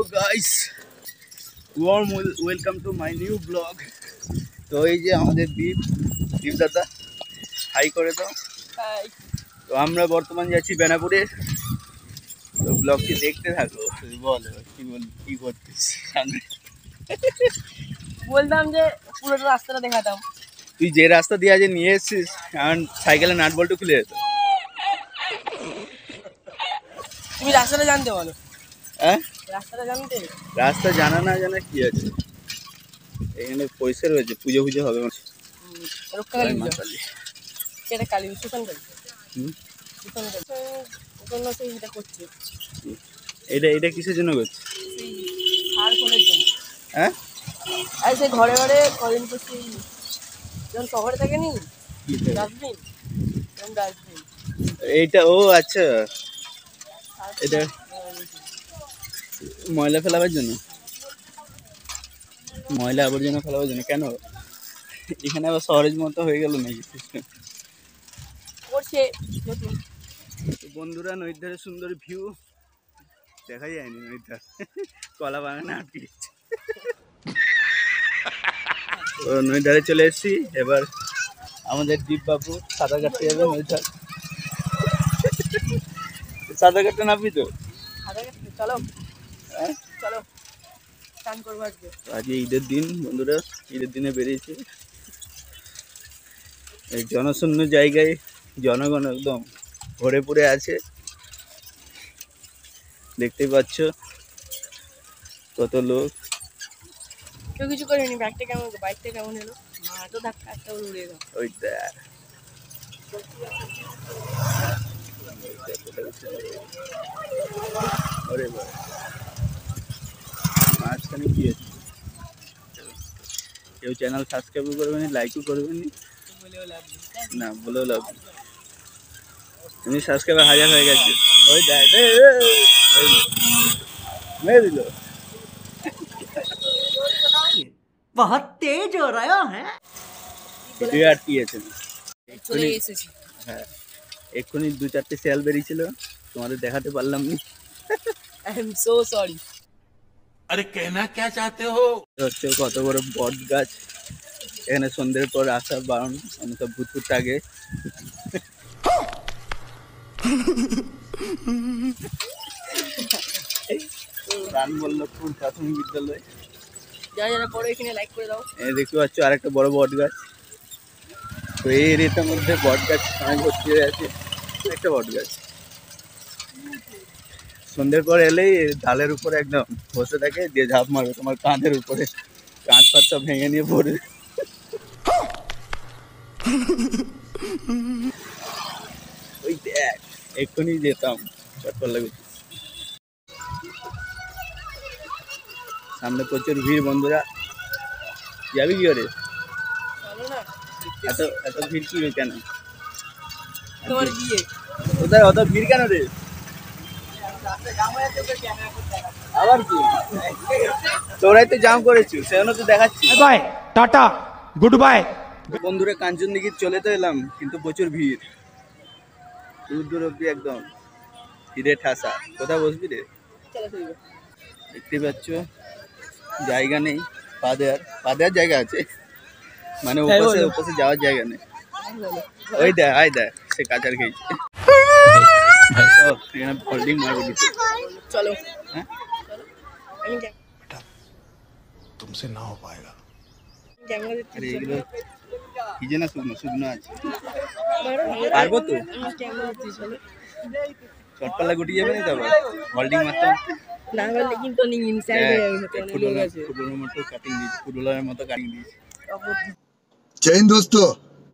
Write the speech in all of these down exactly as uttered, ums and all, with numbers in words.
तो guys warm welcome to my new blog. तो এই যে আমাদের দ্বীপ দ্বীপ দাদা হাই করে দাও। হাই। তো আমরা বর্তমান যাচ্ছি বেনাপুরে। তো ব্লগটি দেখতে থাকো। বল কি বল কি করছিস সামনে? বলতাম যে পুরো রাস্তাটা দেখাতাম। তুই যে রাস্তা দিয়ে আজ নিয়ে এসেছিস কারণ সাইকেলের নাট বল্টু খুলে যেত। তুমি রাস্তাটা জানতে বলো। হ্যাঁ রাস্তাটা জানতে? রাস্তা জানা না জানা কি আছে, এখানে পয়সা রয়েছে, পুজো পুজো হবে। রক্ষাকালী পুজো সেটা কালী বিশ্বকালী কালী হুম ওখানে সেই এটা করছে। এটা এটা কিসের জন্য করছে? সার খোলের জন্য। হ্যাঁ আর সেই ঘরে ঘরে কদিন করছি যখন শহরে থাকে নি ডাস্টবিন ডাস্টবিন এইটা। ও আচ্ছা, এটা ময়লা ফেলাবার জন্য, ময়লা আবর্জনা ফেলাবার জন্য। কেন এখানে আবার শহরের মতো হয়ে গেল নাকি সিস্টেম? করছে বন্ধুরা নদীর ধারে সুন্দর ভিউ দেখা যায়নি, নদীর ধার কলা বাগানে আটকে গেছে। তো নদীর ধারে চলে এসেছি, এবার আমাদের দ্বীপ বাবু সাঁতার কাটতে যাবে নদীর ধার। সাঁতার কাটতে নামবি তো? চলো হ্যাঁ চলো স্নান করবো আজকে। আজকে ঈদের দিন বন্ধুরা, ঈদের দিনে বেরিয়েছি। এই জনশূন্য জায়গায় জনগণ একদম ভরে পড়ে আছে, দেখতেই পাচ্ছ কত লোক। কেউ কিছু করেনি। বাইকটা কেমন, বাইকটা কেমন এলো? মাঠও ধাক্কা একটা উড়ে গেল। ওই দেখ ওরে বাবা, মাঝখানে কি আছে? কেউ চ্যানেল সাবস্ক্রাইবও করবেনি, লাইকও করবেনি, না বলেও লাভ নেই। তুমি সাবস্ক্রাইবার হাজার হয়ে গেছে। ওই দেখ মেরে দিল। बहुत तेज हो रहा है। ভিডিও আটকিয়েছে। চলে এসেছি। হ্যাঁ এক্ষুনি দু চারটে শেয়াল বেরিয়েছিল, তোমাদের দেখাতে পারলাম না। I am so sorry. अरे कहना क्या चाहते हो? হচ্ছে কত বড় বট গাছ, এখানে সন্ধ্যের পর আসা বারণ, আমি সব ভূত ফুট আগে। রানবল্লভপুর প্রাথমিক বিদ্যালয়। যারা যারা পড়ো এখানে লাইক করে দাও। এই দেখতে পাচ্ছ আর একটা বড় বট গাছ। তো এই এরিয়াটার মধ্যে বট গাছ অনেক ভর্তি হয়ে আছে। একটা বট গাছ সন্ধ্যের পর এলেই ডালের উপরে একদম বসে থাকে, দিয়ে ঝাঁপ মারবে তোমার কাঁধের উপরে, কাঁধ ফাঁধ সব ভেঙে নিয়ে পড়বে। ওই দেখ এক্ষুনি যেতাম চটপল্লা গুছি। সামনে প্রচুর ভিড় বন্ধুরা, যাবি কি করে? চলো না। এত এত ভিড় কি কেন? তোমার বিয়ে কোথায় অত ভিড় কেন রে? আবার কি তোরাই তো জাম করেছিস, সেজন্য তো দেখাচ্ছি। Bye tata good bye. বন্ধুরা কাঞ্চনদিঘি চলে তো এলাম, কিন্তু প্রচুর ভিড়, দূর দূর অব্দি একদম ভিড়ে ঠাসা। কোথায় বসবি রে? চলো চলো। দেখতে পাচ্ছ জায়গা নেই, পা দেওয়ার পা দেওয়ার জায়গা আছে, মানে উপরে উপরে যাওয়ার জায়গা নেই। ওই দেখ আই দেখ সে কাচার খেয়েছে, এখানে ফোল্ডিং মারবে দিতে। চলো হ্যাঁ আমি যাই। तुमसे ना हो पाएगा। ক্যামেরা আরে এগুলো কি যে না শুকনো শুকনো আছে, ধরো পারবো তো? আমি ক্যামেরা দিচ্ছি। চলো চটপাল্লা গুটি যাবে না তো আবার হোল্ডিং মারতে না পারলে কিন্তু অনেক ইনসাইড হয়ে যাবে। অনেক লোক আছে। ফুটবলের মতো কাটিং দিয়েছি, ফুটবলের মতো কাটিং দিয়েছি। जय हिंद दोस्तों।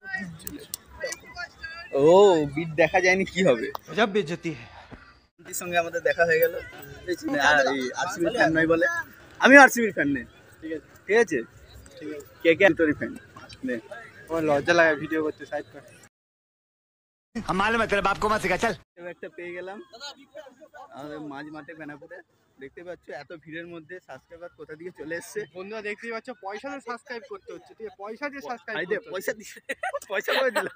ও বিট দেখা যায়নি কি হবে? गजब बेइज्जती है। এর সঙ্গে আমাদের দেখা হয়ে গেল। আর এই আরসিবি ফ্যান নয় বলে, আমি আরসিবি ফ্যান নেই। ঠিক আছে ঠিক আছে ঠিক আছে কে কে তোর ফ্যান নে? ओ लज्जा लगा वीडियो करते साइड कर। हम मालूम है तेरे बाप को मत सिखा चल। একটা পেয়ে গেলাম আমাদের মাঝ মাঠে বেনাপুরে। দেখতে পাচ্ছ এত ভিড়ের মধ্যে সাবস্ক্রাইবার কোথা দিয়ে চলে এসেছে বন্ধুরা দেখতেই পাচ্ছ পয়সা দিয়ে সাবস্ক্রাইব করতে হচ্ছে। ঠিক আছে পয়সা দিয়ে সাবস্ক্রাইব আই দে পয়সা দিয়ে পয়সা করে দিল।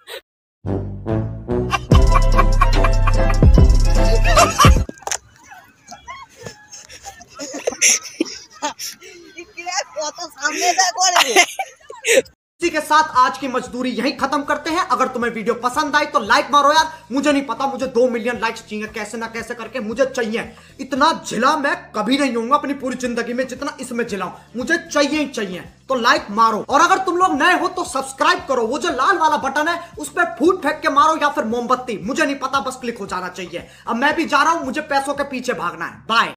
इसी के साथ आज की मजदूरी यहीं खत्म करते हैं। अगर तुम्हें वीडियो पसंद आई तो लाइक मारो यार। मुझे नहीं पता, मुझे दो मिलियन लाइक्स चाहिए, कैसे ना कैसे करके मुझे चाहिए। इतना झिला मैं कभी नहीं होऊंगा अपनी पूरी जिंदगी में जितना इसमें झिलाऊं, मुझे चाहिए ही चाहिए। तो लाइक मारो, और अगर तुम लोग नए हो तो सब्सक्राइब करो। वो जो लाल वाला बटन है उस पर फूट फेंक के मारो या फिर मोमबत्ती, मुझे नहीं पता, बस क्लिक हो जाना चाहिए। अब मैं भी जा रहा हूं, मुझे पैसों के पीछे भागना है। बाय।